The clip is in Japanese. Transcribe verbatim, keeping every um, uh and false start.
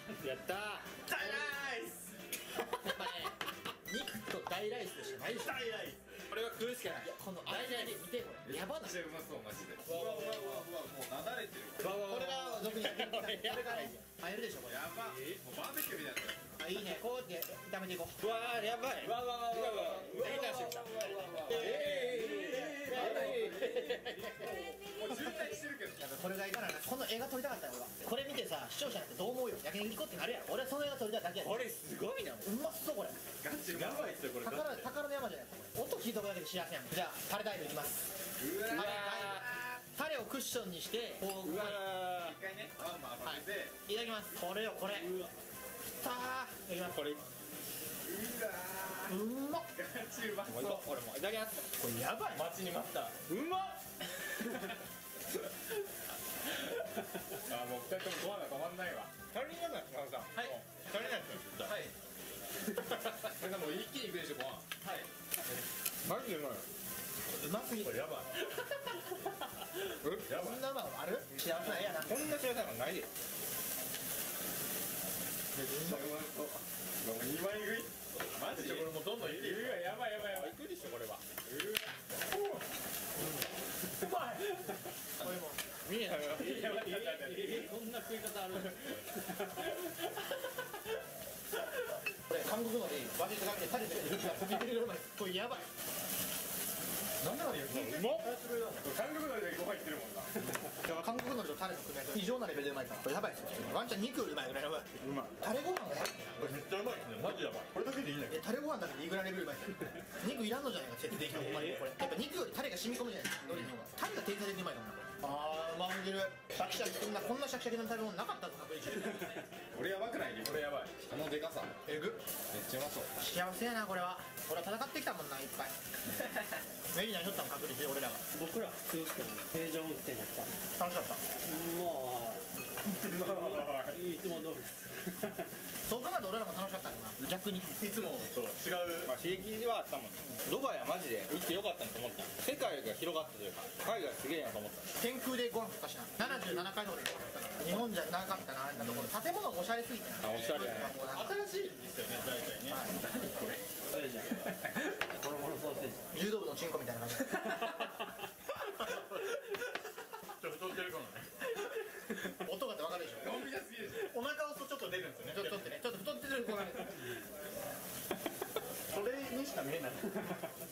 やったー。 タイライス。 やっぱね、肉と大ライスしかないでしょ。 タイライス。 これは食うしかない。この大ライス見てこれ。やばない。 めっちゃうまそうマジで。 うわうわうわうわ、もうなだれてる。 これが俗にこれが入るでしょこれ。 やば。もうバーベキューみたいな。 あ、いいね。こうやって炒めていこう。 うわーやばい。 うわうわうわうわうわうわやり返してきた。 もう渋滞してるけど。 やっぱこれがいいからな。この映画撮りたかったよ俺は。これ見てさ、視聴者なんてどう思うよ。焼肉行こうってなるやろ。俺はその映画撮りたいだけやで。 これすごいな。 うまそうこれ。 ガチやばいっすよこれ。 宝宝の山じゃないですかこれ。音聞いとくだけで幸せやん。じゃあタレダイブいきます。 うわタレタレをクッションにしてこう。 うわ一回ねワンマン当てて。 いただきます。これよこれ。さあいただきます。これううわまっ。 ガチうまそう。 もういこう俺もいただきます。 これやばい。 待ちに待った。うまっ。あもう二人ともご飯が止まんないわ。足りないな島田さん。 はい足りないですよ。 はい。 それでもう一気にいくでしょご飯。 はい。 マジでうまい。 うますぎる。 これやばい。やばい。 こんなうまいのある。幸せな絵やな。 こんな幸せなのないで。 うまそう。もう二枚食い。マジで。 これもうどんどんいっていい。うわやばいやばいやばい。いくでしょこれは。うわ。 うまい。これも見えないよ。 やばいやばいやばい。 こんな食い方ある。これ韓国のでバジルかけてタレでるからビビるぐらい。これやばい。なんだろうね。 うまっ。韓国のりでご飯いってるもんな。 韓国のりとタレの組み合わせ異常なレベルでうまいから。これやばいですよ。ワンちゃん肉よりうまいぐらいうまい。 うまい。 タレご飯がやばい。 これめっちゃうまいですね。マジやばい。これだけでいいね。 えタレご飯だけでいいぐらいレベルうまいから。肉いらんのじゃないか設定的にほんまにこれ。やっぱ肉よりタレが染み込むじゃないですか。海苔の方が。タレが天才的にうまいからなこれ。あーうますぎる。シャキシャキこんなこんなシャキシャキの食べ物なかったぞ確認して。 俺やばくない？ これやばい。 このでかさ。 えぐ。 めっちゃうまそう。 幸せやなこれは。俺は戦ってきたもんないっぱい。目に何しとったもん確認して俺らが。 僕ら普通ですけどね、平常運転だった楽しかった。 まあいつも通りですそう考えると俺らも楽しかったよな逆に。 いつもと違う、まあ、刺激はあったもんね。ドバイはマジで行ってよかったなと思った。世界が広がったというか海外すげえなと思った。 天空でご飯食ったしな。ななじゅうななかいほどでご飯食ったから日本じゃなかったなあんなところ。建物がおしゃれすぎてな。 あおしゃれやね。 もうなんか新しいですよね大体ね。何これ。 それじゃんコロコロソーセージ柔道部のチンコみたいな感じ。 ちょっと太ってるかもね。 音がって分かるでしょ。 ドンピシャすぎるでしお腹を押すとちょっと出るんですよね。 ちょっと待ってねちょっと太ってる子がね。 それにしか見えない。